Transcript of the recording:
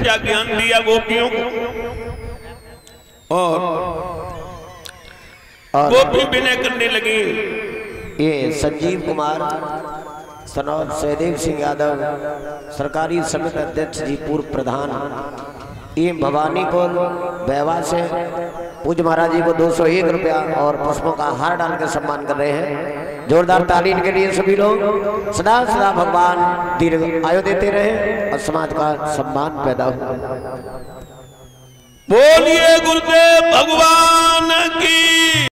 सच्चा ज्ञान दिया गोपियों को, और गोपी विनय करने लगी। ये संजीव कुमार सनौर सहदेव सिंह यादव सरकारी समिति अध्यक्ष जी, पूर्व प्रधान, ये भवानीपुर बेवा से पूज्य महाराज जी को 201 रुपया और पुष्पों का हार डाल कर सम्मान कर रहे हैं। जोरदार ताली के लिए सभी लोग। सदा सदा भगवान दीर्घ आयु देते रहे और समाज का सम्मान पैदा हो। बोलिए गुरुदेव भगवान की।